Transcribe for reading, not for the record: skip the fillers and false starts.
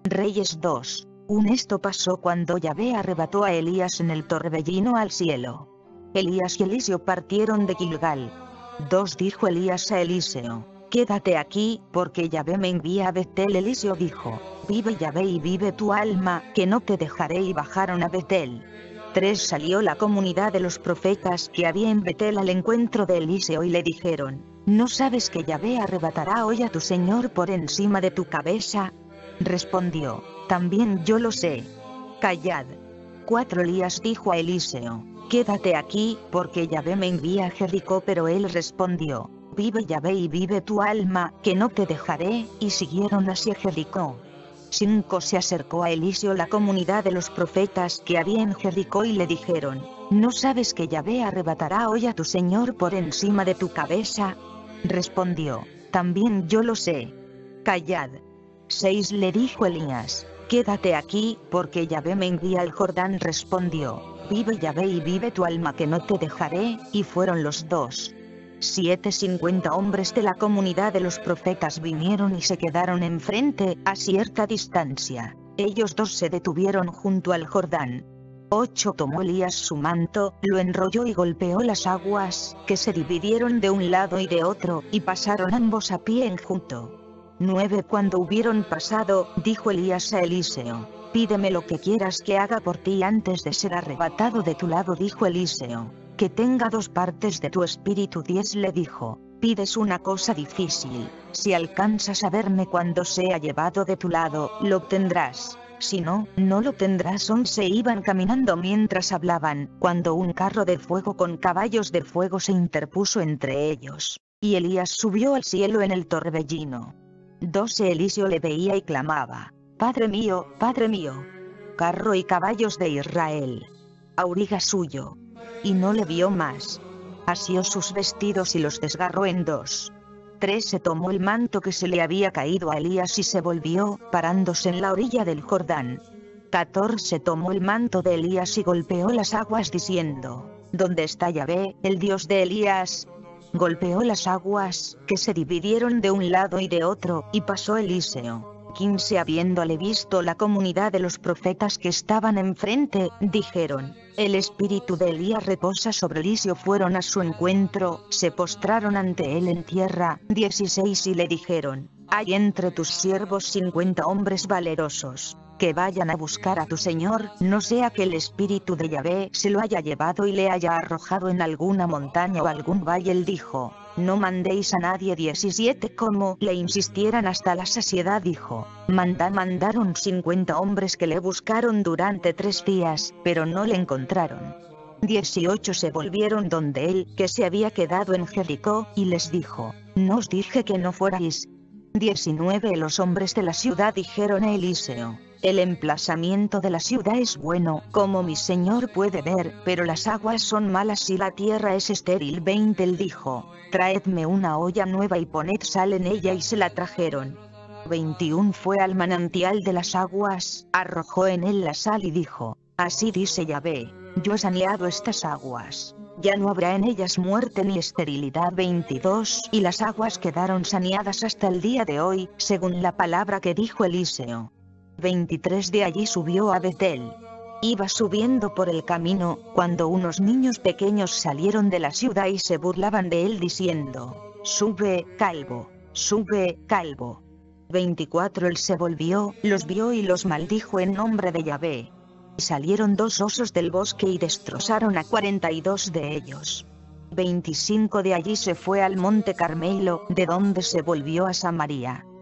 Reyes 2. Esto pasó cuando Yahvé arrebató a Elías en el torbellino al cielo. Elías y Eliseo partieron de Gilgal. 2 Dijo Elías a Eliseo: quédate aquí, porque Yahvé me envía a Betel. Eliseo dijo: vive Yahvé y vive tu alma, que no te dejaré. Y bajaron a Betel. 3 Salió la comunidad de los profetas que había en Betel al encuentro de Eliseo y le dijeron: ¿no sabes que Yahvé arrebatará hoy a tu señor por encima de tu cabeza? Respondió: también yo lo sé. Callad. 4 Elías dijo a Eliseo: quédate aquí, porque Yahvé me envía a Jericó. Pero él respondió: vive Yahvé y vive tu alma, que no te dejaré. Y siguieron hacia Jericó. 5 Se acercó a Eliseo la comunidad de los profetas que había en Jericó y le dijeron: ¿no sabes que Yahvé arrebatará hoy a tu señor por encima de tu cabeza? Respondió: también yo lo sé. Callad. 6 Le dijo Elías: quédate aquí, porque Yahvé me envía al Jordán. Respondió: vive Yahvé y vive tu alma, que no te dejaré. Y fueron los 2. 7 50 hombres de la comunidad de los profetas vinieron y se quedaron enfrente, a cierta distancia. Ellos 2 se detuvieron junto al Jordán. 8 Tomó Elías su manto, lo enrolló y golpeó las aguas, que se dividieron de un lado y de otro, y pasaron ambos a pie enjuto. 9 Cuando hubieron pasado, dijo Elías a Eliseo: pídeme lo que quieras que haga por ti antes de ser arrebatado de tu lado. Dijo Eliseo: que tenga 2 partes de tu espíritu. 10 Le dijo: pides una cosa difícil. Si alcanzas a verme cuando sea llevado de tu lado, lo obtendrás. Si no, no lo tendrás. 11 Iban caminando mientras hablaban, cuando un carro de fuego con caballos de fuego se interpuso entre ellos, y Elías subió al cielo en el torbellino. 12 Eliseo le veía y clamaba: Padre mío, carro y caballos de Israel, auriga suyo. Y no le vio más. Asió sus vestidos y los desgarró en 2. 13 Tomó el manto que se le había caído a Elías y se volvió, parándose en la orilla del Jordán. 14 Tomó el manto de Elías y golpeó las aguas diciendo: ¿dónde está Yahvé, el Dios de Elías? Golpeó las aguas, que se dividieron de un lado y de otro, y pasó Eliseo. 15 Habiéndole visto la comunidad de los profetas que estaban enfrente, dijeron: el espíritu de Elías reposa sobre Eliseo. Fueron a su encuentro, se postraron ante él en tierra. 16 Y le dijeron: hay entre tus siervos 50 hombres valerosos, que vayan a buscar a tu señor, no sea que el espíritu de Yahvé se lo haya llevado y le haya arrojado en alguna montaña o algún valle. Él dijo: no mandéis a nadie. 17 Como le insistieran hasta la saciedad, dijo: mandaron 50 hombres que le buscaron durante 3 días, pero no le encontraron. 18 Se volvieron donde él, que se había quedado en Jericó, y les dijo: ¿no os dije que no fuerais? 19 Los hombres de la ciudad dijeron a Eliseo: el emplazamiento de la ciudad es bueno, como mi señor puede ver, pero las aguas son malas y la tierra es estéril. 20 Él dijo: traedme una olla nueva y poned sal en ella. Y se la trajeron. 21 Fue al manantial de las aguas, arrojó en él la sal y dijo: así dice Yahvé, yo he saneado estas aguas, ya no habrá en ellas muerte ni esterilidad. 22 Y las aguas quedaron saneadas hasta el día de hoy, según la palabra que dijo Eliseo. 23 De allí subió a Betel. Iba subiendo por el camino, cuando unos niños pequeños salieron de la ciudad y se burlaban de él diciendo: sube, calvo, sube, calvo. 24 Él se volvió, los vio y los maldijo en nombre de Yahvé. Y salieron 2 osos del bosque y destrozaron a 42 de ellos. 25 De allí se fue al monte Carmelo, de donde se volvió a Samaria.